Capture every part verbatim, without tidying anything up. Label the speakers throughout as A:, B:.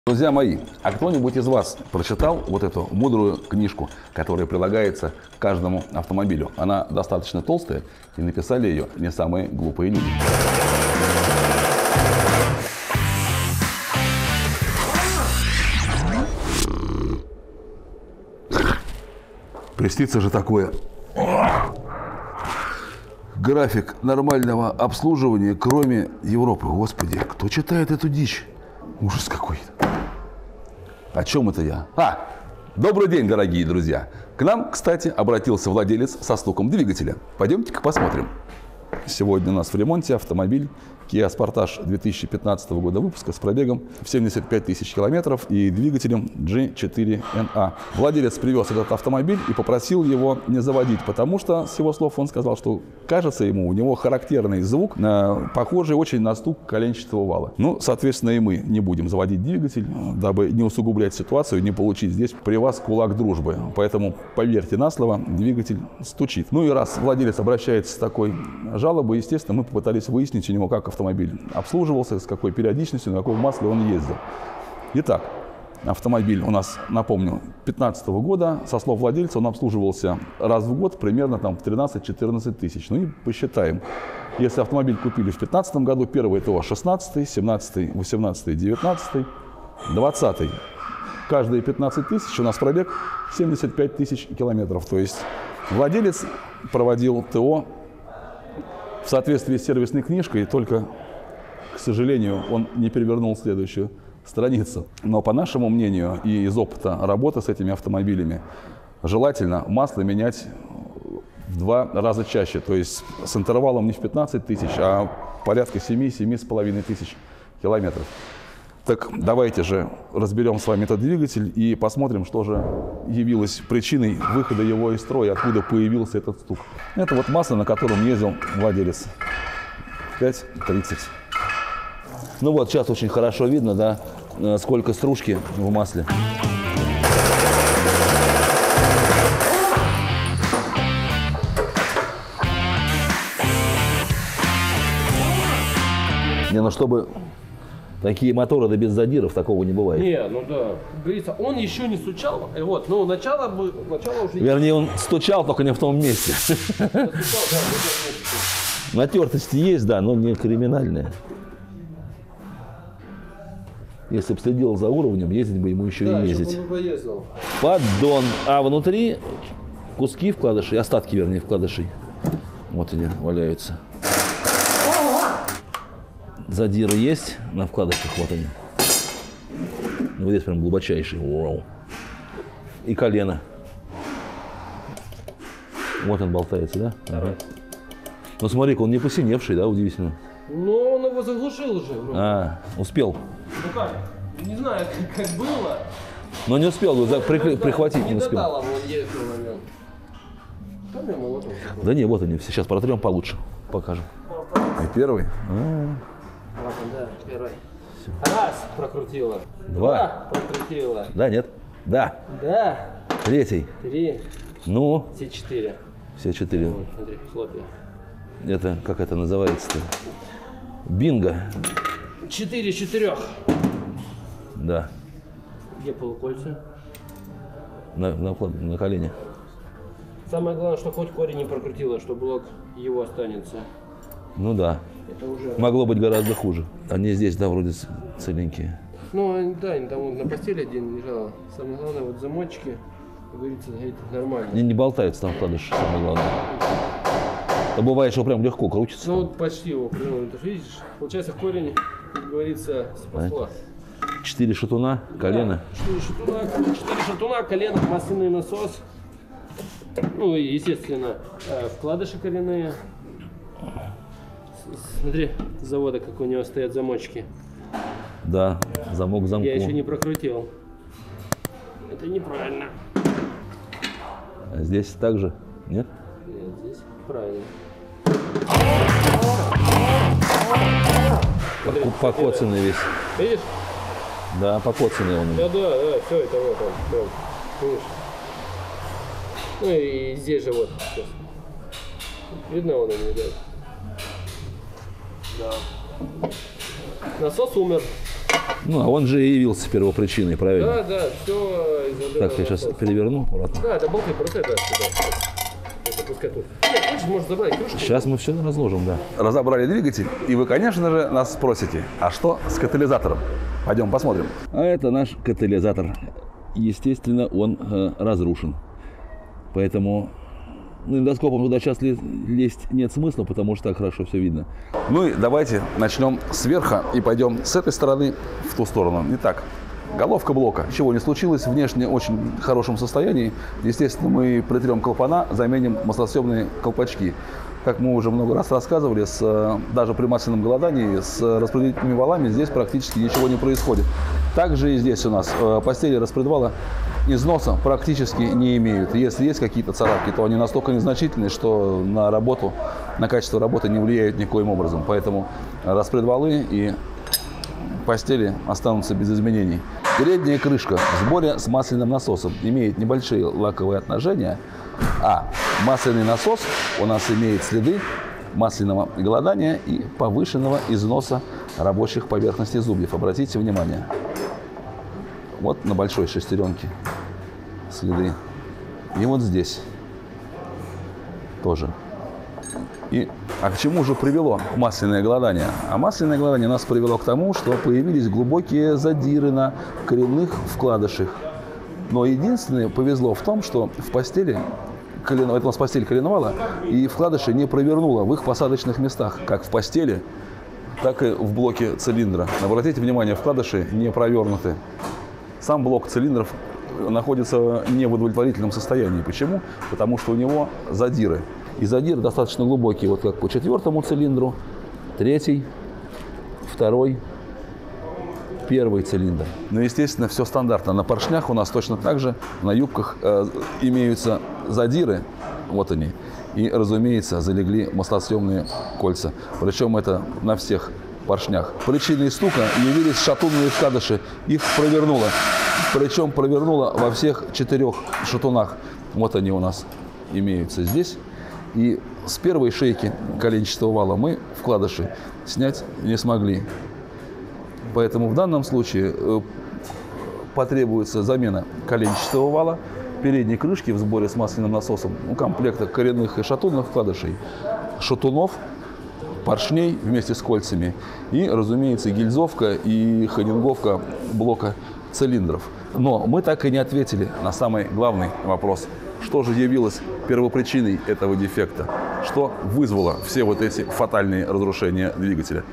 A: Друзья мои, а кто-нибудь из вас прочитал вот эту мудрую книжку, которая прилагается к каждому автомобилю? Она достаточно толстая, и написали ее не самые глупые люди. Приснится же такое. График нормального обслуживания, кроме Европы. Господи, кто читает эту дичь? Ужас какой-то. О чем это я? А, добрый день, дорогие друзья. К нам, кстати, обратился владелец со стуком двигателя. Пойдемте-ка посмотрим. Сегодня у нас в ремонте автомобиль Kia Sportage две тысячи пятнадцатого года выпуска с пробегом в семьдесят пять тысяч километров и двигателем джи четыре эн а. Владелец привез этот автомобиль и попросил его не заводить, потому что, с его слов, он сказал, что кажется ему, у него характерный звук, похожий очень на стук коленчатого вала. Ну, соответственно, и мы не будем заводить двигатель, дабы не усугублять ситуацию, не получить здесь при вас кулак дружбы. Поэтому поверьте на слово, двигатель стучит. Ну и раз владелец обращается с такой жалобой, естественно, мы попытались выяснить у него, как автомобиль автомобиль обслуживался, с какой периодичностью, на каком масле он ездил. Итак, автомобиль у нас, напомню, две тысячи пятнадцатого года. Со слов владельца, он обслуживался раз в год, примерно там в тринадцать-четырнадцать тысяч. Ну и посчитаем. Если автомобиль купили в две тысячи пятнадцатом году, первый ТО шестнадцатый, семнадцатый, восемнадцатый, девятнадцатый, двадцатый. Каждые пятнадцать тысяч у нас пробег семьдесят пять тысяч километров. То есть владелец проводил ТО в соответствии с сервисной книжкой, только, к сожалению, он не перевернул следующую страницу. Но по нашему мнению и из опыта работы с этими автомобилями, желательно масло менять в два раза чаще. То есть с интервалом не в пятнадцать тысяч, а порядка семь-семь с половиной тысяч километров. Так давайте же разберем с вами этот двигатель и посмотрим, что же явилось причиной выхода его из строя, откуда появился этот стук. Это вот масло, на котором ездил владелец. пять тридцать. Ну вот, сейчас очень хорошо видно, да, сколько стружки в масле. Не, ну чтобы... Такие моторы, да без задиров, такого не бывает.
B: Не, ну да. Говорится, он еще не стучал. Вот, ну начало бы, начало уже.
A: Вернее, он стучал, только не в том месте. Натертости есть, да, но не криминальные. Если бы следил за уровнем, ездить бы ему еще и ездить. Поддон. А внутри куски вкладышей, остатки, вернее, вкладышей. Вот они валяются. Задиры есть на вкладышах, вот они. Ну, здесь прям глубочайший. Вау. И колено. Вот он болтается, да? Ага. Ну, смотри-ка, он не посиневший, да, удивительно.
B: Ну, он его заглушил уже. Вроде.
A: А, успел.
B: Ну как? Не знаю, как, как было.
A: Но не успел, за, при,
B: ну,
A: прихватить не, не успел.
B: Додал, он ездил на нем. Там ему вот он.
A: Да не, вот они, сейчас протрем получше, покажем. И первый. А-а-а.
B: Вот он, да, первый. Раз, прокрутила.
A: Два.
B: Два, прокрутила.
A: Да, нет. Да.
B: Да.
A: Третий.
B: Три.
A: Ну.
B: Все четыре.
A: Все четыре.
B: Вот, смотри, хлопья.
A: Это, как это называется-то? Бинго.
B: Четыре четырех.
A: Да.
B: Где полукольца?
A: На, на, на колене.
B: Самое главное, что хоть корень не прокрутила, что блок его останется.
A: Ну да.
B: Это уже...
A: Могло быть гораздо хуже. Они здесь, да, вроде целенькие.
B: Ну, да, они там вот на постели один лежал. Самое главное, вот замочки, как говорится, эти нормально.
A: Они не болтаются там вкладыши, самое главное. А бывает, что прям легко крутится.
B: Ну, вот почти его прям, ты же видишь, получается, корень, как говорится, спасла.
A: Четыре шатуна, колено.
B: Да, четыре шатуна, четыре шатуна, колено, масляный насос. Ну, и, естественно, вкладыши коренные. Смотри, с завода, как у него стоят замочки.
A: Да, замок замку.
B: Я еще не прокрутил. Это неправильно.
A: А здесь также? Нет?
B: Нет, здесь правильно.
A: Покоцанный весь.
B: Видишь?
A: Да, покоцанный он.
B: Да, да, да, все это вот он. Видишь? Ну и здесь же вот. Сейчас. Видно он, не да? Да. Насос умер.
A: Ну, а он же и явился первопричиной, правильно?
B: Да, да, все из-за
A: Так, я сейчас переверну аккуратно.
B: Да, да, болты, бросай, да, сюда. Это пускай тут. Нет, хочешь, можешь забрать кружку.
A: Сейчас мы все разложим, да. Разобрали двигатель, и вы, конечно же, нас спросите, а что с катализатором? Пойдем посмотрим. А это наш катализатор. Естественно, он э, разрушен. Поэтому ну, эндоскопом туда сейчас лезть нет смысла, потому что так хорошо все видно. Ну и давайте начнем сверху и пойдем с этой стороны в ту сторону. Итак, головка блока. Ничего не случилось, внешне очень хорошем состоянии. Естественно, мы притрем клапана, заменим маслосъемные колпачки. Как мы уже много раз рассказывали, с, даже при масляном голодании с распределительными валами здесь практически ничего не происходит. Также и здесь у нас э, постели распредвала износа практически не имеют. Если есть какие-то царапки, то они настолько незначительные, что на работу, на качество работы не влияют никоим образом. Поэтому распредвалы и постели останутся без изменений. Передняя крышка в сборе с масляным насосом имеет небольшие лаковые отложения, а масляный насос у нас имеет следы масляного голодания и повышенного износа рабочих поверхностей зубьев. Обратите внимание. Вот на большой шестеренке следы. И вот здесь тоже. И, а к чему же привело масляное голодание? А масляное голодание нас привело к тому, что появились глубокие задиры на коренных вкладышах. Но единственное повезло в том, что в постели, колен, это у нас постель коленвала, и вкладыши не провернуло в их посадочных местах, как в постели, так и в блоке цилиндра. Обратите внимание, вкладыши не провернуты. Сам блок цилиндров находится не в удовлетворительном состоянии. Почему? Потому что у него задиры. И задиры достаточно глубокие, вот как по четвертому цилиндру, третий, второй, первый цилиндр. Но, естественно, все стандартно. На поршнях у нас точно так же, на юбках э, имеются задиры, вот они. И, разумеется, залегли маслосъемные кольца. Причем это на всех поршнях. Причиной стука явились шатунные вкладыши. Их провернуло. Причем провернуло во всех четырех шатунах. Вот они у нас имеются здесь. И с первой шейки коленчатого вала мы вкладыши снять не смогли. Поэтому в данном случае потребуется замена коленчатого вала, передней крышки в сборе с масляным насосом, у комплекта коренных и шатунных вкладышей, шатунов, поршней вместе с кольцами и, разумеется, гильзовка и ханинговка блока цилиндров. Но мы так и не ответили на самый главный вопрос. Что же явилось первопричиной этого дефекта? Что вызвало все вот эти фатальные разрушения двигателя?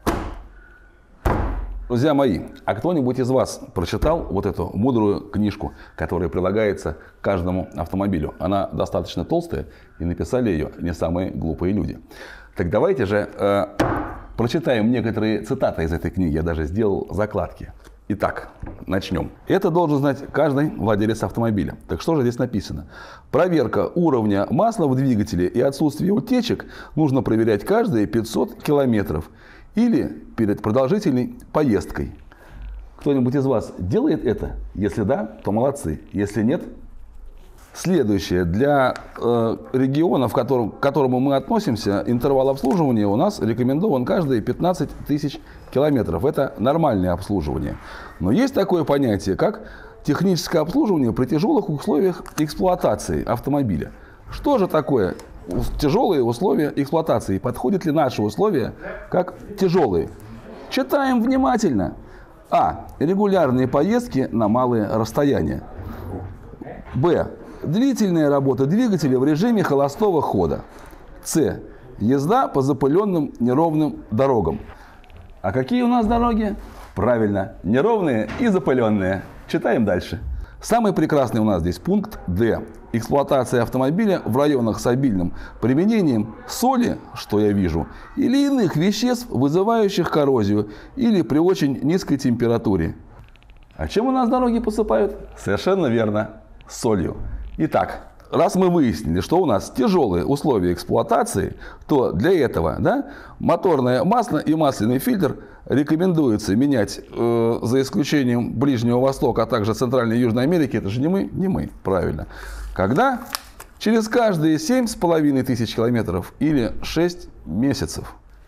A: Друзья мои, а кто-нибудь из вас прочитал вот эту мудрую книжку, которая прилагается к каждому автомобилю? Она достаточно толстая, и написали ее не самые глупые люди. Так давайте же э, прочитаем некоторые цитаты из этой книги. Я даже сделал закладки. Итак, начнем. Это должен знать каждый владелец автомобиля. Так что же здесь написано? Проверка уровня масла в двигателе и отсутствие утечек нужно проверять каждые пятьсот километров или перед продолжительной поездкой. Кто-нибудь из вас делает это? Если да, то молодцы. Если нет, следующее. Для э, региона, в котором, к которому мы относимся, интервал обслуживания у нас рекомендован каждые пятнадцать тысяч километров. Это нормальное обслуживание. Но есть такое понятие, как техническое обслуживание при тяжелых условиях эксплуатации автомобиля. Что же такое тяжелые условия эксплуатации? Подходят ли наши условия как тяжелые? Читаем внимательно. А. Регулярные поездки на малые расстояния. Б. Длительная работа двигателя в режиме холостого хода. С. Езда по запыленным неровным дорогам. А какие у нас дороги? Правильно, неровные и запыленные. Читаем дальше. Самый прекрасный у нас здесь пункт Д. Эксплуатация автомобиля в районах с обильным применением соли, что я вижу, или иных веществ, вызывающих коррозию, или при очень низкой температуре. А чем у нас дороги посыпают? Совершенно верно, солью. Итак, раз мы выяснили, что у нас тяжелые условия эксплуатации, то для этого, да, моторное масло и масляный фильтр рекомендуется менять, э, за исключением Ближнего Востока, а также Центральной и Южной Америки. Это же не мы, не мы, правильно. Когда? Через каждые семь с половиной тысяч километров или шесть месяцев.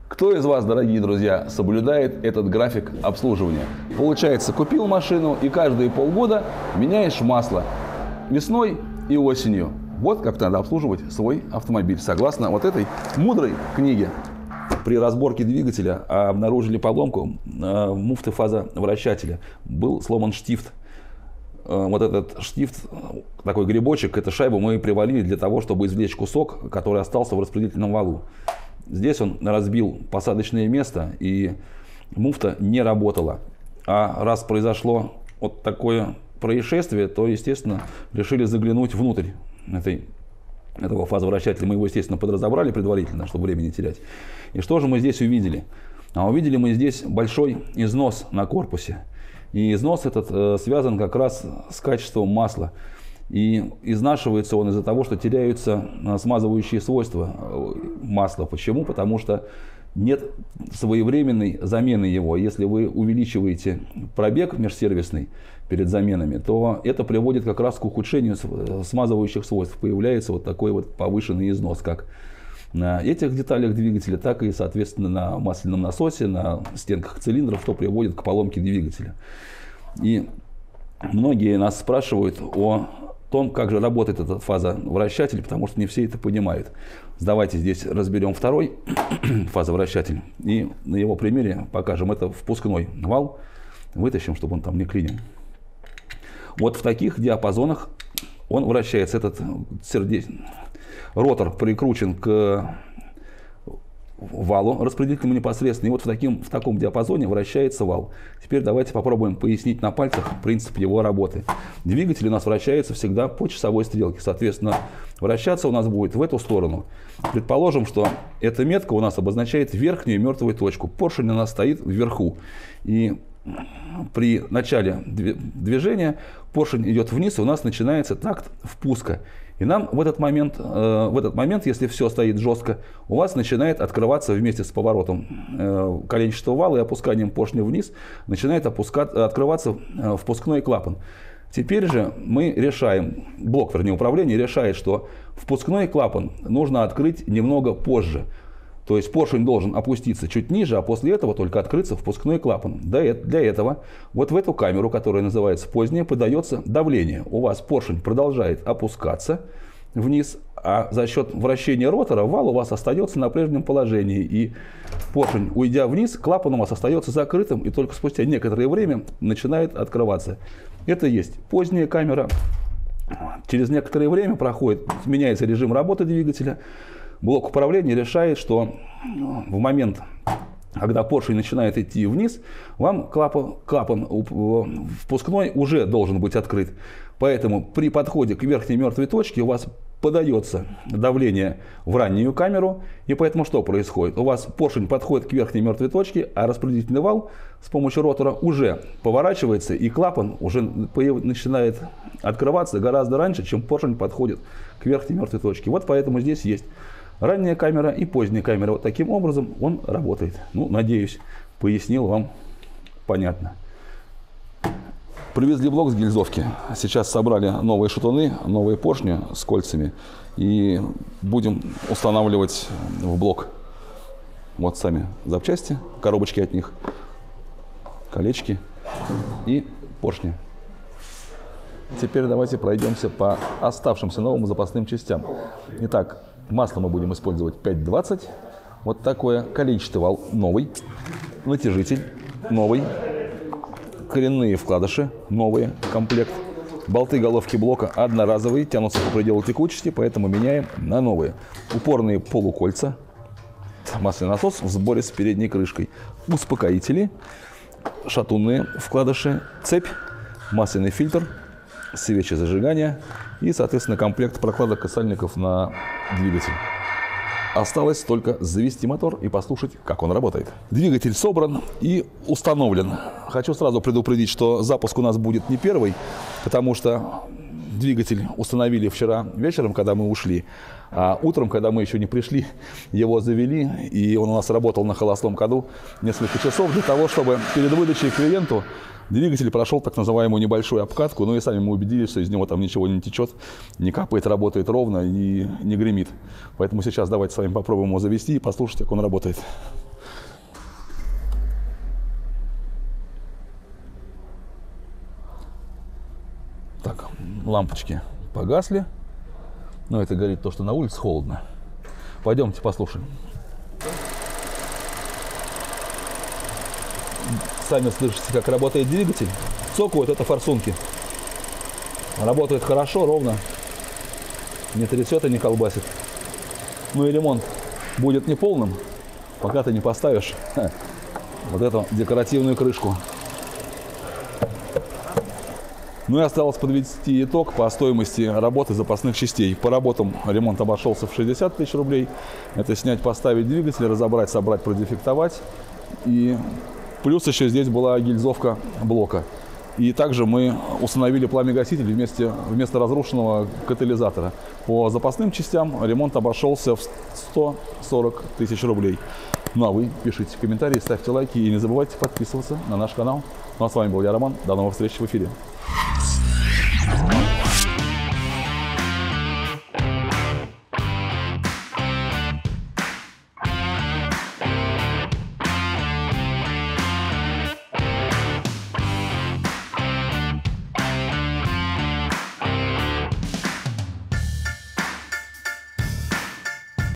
A: Кто из вас, дорогие друзья, соблюдает этот график обслуживания? Получается, купил машину и каждые полгода меняешь масло весной и осенью. Вот как надо обслуживать свой автомобиль, согласно вот этой мудрой книге. При разборке двигателя обнаружили поломку муфты фазовращателя. Был сломан штифт. Вот этот штифт, такой грибочек, эту шайбу мы привалили для того, чтобы извлечь кусок, который остался в распределительном валу. Здесь он разбил посадочное место, и муфта не работала. А раз произошло вот такое происшествие, то, естественно, решили заглянуть внутрь этой, этого фазовращателя. Мы его, естественно, подразобрали предварительно, чтобы времени не терять. И что же мы здесь увидели? А увидели мы здесь большой износ на корпусе. И износ этот э, связан как раз с качеством масла. И изнашивается он из-за того, что теряются смазывающие свойства масла. Почему? Потому что нет своевременной замены его. Если вы увеличиваете пробег межсервисный перед заменами, то это приводит как раз к ухудшению смазывающих свойств. Появляется вот такой вот повышенный износ, как на этих деталях двигателя, так и, соответственно, на масляном насосе, на стенках цилиндров, что приводит к поломке двигателя. И многие нас спрашивают о том, как же работает этот фазовращатель, потому что не все это понимают. Давайте здесь разберем второй фазовращатель и на его примере покажем. Это впускной вал. Вытащим, чтобы он там не клинил. Вот в таких диапазонах он вращается. Этот сердец... ротор прикручен к валу распределительному непосредственно. И вот в, таким, в таком диапазоне вращается вал. Теперь давайте попробуем пояснить на пальцах принцип его работы. Двигатель у нас вращается всегда по часовой стрелке. Соответственно, вращаться у нас будет в эту сторону. Предположим, что эта метка у нас обозначает верхнюю мертвую точку. Поршень у нас стоит вверху. И при начале движения поршень идет вниз, и у нас начинается такт впуска. И нам в этот момент, э, в этот момент, если все стоит жестко, у вас начинает открываться вместе с поворотом э, коленчатого вала и опусканием поршня вниз, начинает опускать, открываться э, впускной клапан. Теперь же мы решаем, блок, вернее, управления решает, что впускной клапан нужно открыть немного позже. То есть поршень должен опуститься чуть ниже, а после этого только открыться впускной клапан. Для этого вот в эту камеру, которая называется поздняя, подается давление. У вас поршень продолжает опускаться вниз, а за счет вращения ротора вал у вас остается на прежнем положении. И поршень, уйдя вниз, клапан у вас остается закрытым, и только спустя некоторое время начинает открываться. Это есть поздняя камера. Через некоторое время проходит, меняется режим работы двигателя. Блок управления решает, что в момент, когда поршень начинает идти вниз, вам клапан, клапан впускной уже должен быть открыт. Поэтому при подходе к верхней мертвой точке у вас подается давление в раннюю камеру. И поэтому что происходит? У вас поршень подходит к верхней мертвой точке, а распределительный вал с помощью ротора уже поворачивается, и клапан уже начинает открываться гораздо раньше, чем поршень подходит к верхней мертвой точке. Вот поэтому здесь есть ранняя камера и поздняя камера. Вот таким образом он работает. Ну, надеюсь, пояснил вам понятно. Привезли блок с гильзовки. Сейчас собрали новые шатуны, новые поршни с кольцами. И будем устанавливать в блок. Вот сами запчасти, коробочки от них, колечки и поршни. Теперь давайте пройдемся по оставшимся новым запасным частям. Итак, масло мы будем использовать пять двадцать. Вот такое. Коленчатый вал новый. Натяжитель новый. Коренные вкладыши новые. Комплект. Болты головки блока одноразовые. Тянутся по пределу текучести, поэтому меняем на новые. Упорные полукольца. Масляный насос в сборе с передней крышкой. Успокоители. Шатунные вкладыши. Цепь. Масляный фильтр. Свечи зажигания и, соответственно, комплект прокладок и сальников на двигатель. Осталось только завести мотор и послушать, как он работает. Двигатель собран и установлен. Хочу сразу предупредить, что запуск у нас будет не первый, потому что двигатель установили вчера вечером, когда мы ушли, а утром, когда мы еще не пришли, его завели, и он у нас работал на холостом ходу несколько часов для того, чтобы перед выдачей клиенту двигатель прошел так называемую небольшую обкатку, ну и сами мы убедились, что из него там ничего не течет, не капает, работает ровно и не гремит. Поэтому сейчас давайте с вами попробуем его завести и послушать, как он работает. Так, лампочки погасли. Но это говорит то, что на улице холодно. Пойдемте послушаем. Сами слышите, как работает двигатель. Цокают — это форсунки. Работает хорошо, ровно. Не трясет и не колбасит. Ну и ремонт будет неполным, пока ты не поставишь ха, вот эту декоративную крышку. Ну и осталось подвести итог по стоимости работы запасных частей. По работам ремонт обошелся в шестьдесят тысяч рублей. Это снять, поставить двигатель, разобрать, собрать, продефектовать. И плюс еще здесь была гильзовка блока. И также мы установили пламя-гаситель вместе, вместо разрушенного катализатора. По запасным частям ремонт обошелся в сто сорок тысяч рублей. Ну а вы пишите комментарии, ставьте лайки и не забывайте подписываться на наш канал. Ну а с вами был я, Роман. До новых встреч в эфире.